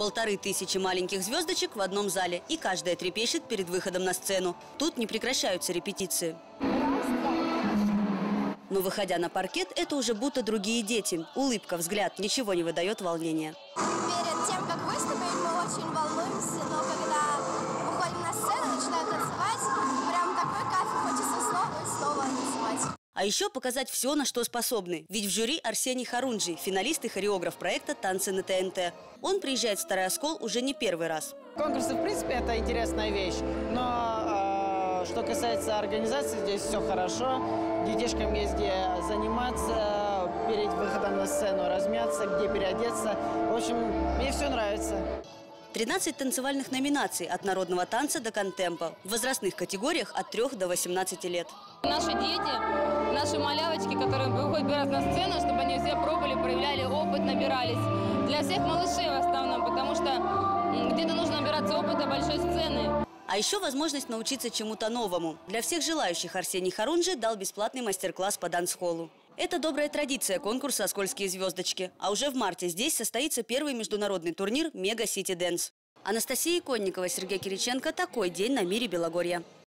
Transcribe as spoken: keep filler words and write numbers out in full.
Полторы тысячи маленьких звездочек в одном зале, и каждая трепещет перед выходом на сцену. Тут не прекращаются репетиции. Но выходя на паркет, это уже будто другие дети. Улыбка, взгляд, ничего не выдает волнения. Перед тем, как выступить, мы очень волнуемся, но когда выходим на сцену, начинаем танцевать, прям такой кайф, хочется снова и снова танцевать. А еще показать все, на что способны. Ведь в жюри Арсений Харунжий, финалист и хореограф проекта «Танцы на ТНТ». Он приезжает в Старый Оскол уже не первый раз. Конкурсы, в принципе, это интересная вещь, но э, что касается организации, здесь все хорошо. Детишкам есть где заниматься, перед выходом на сцену размяться, где переодеться. В общем, мне все нравится. тринадцать танцевальных номинаций от народного танца до контемпа в возрастных категориях от трёх до восемнадцати лет. Наши дети, наши малявочки, которые выходят на сцену, чтобы они все пробовали, проявляли опыт, набирались. Для всех малышей в основном, потому что где-то нужно набираться опыта большой сцены. А еще возможность научиться чему-то новому. Для всех желающих Арсений Харунжий дал бесплатный мастер-класс по дэнс-холлу. Это добрая традиция конкурса «Оскольские звездочки». А уже в марте здесь состоится первый международный турнир «Мега Сити Дэнс». Анастасия Иконникова, Сергей Кириченко. Такой день на Мире Белогорья.